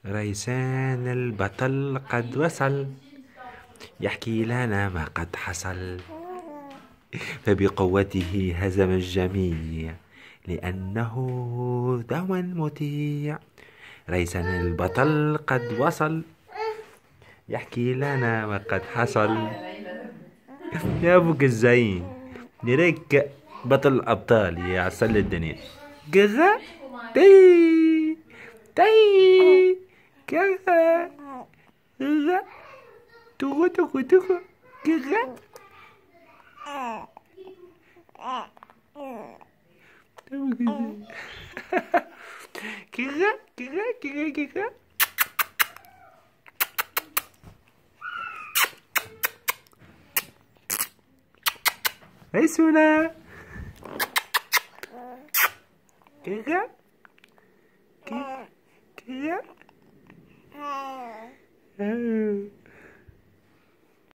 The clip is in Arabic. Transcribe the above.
ريسان البطل قد وصل، يحكي لنا ما قد حصل. فبقوته هزم الجميع، لأنه دوا مطيع. ريسان البطل قد وصل، يحكي لنا ما قد حصل. يا أبو الزعيم، نريك بطل الأبطال يا عسل الدنيا. قرا تي تي قرا قرا تغو تغو تغو قرا كرا كرا كرا كرا. هاي سونا كرا كرا كرا.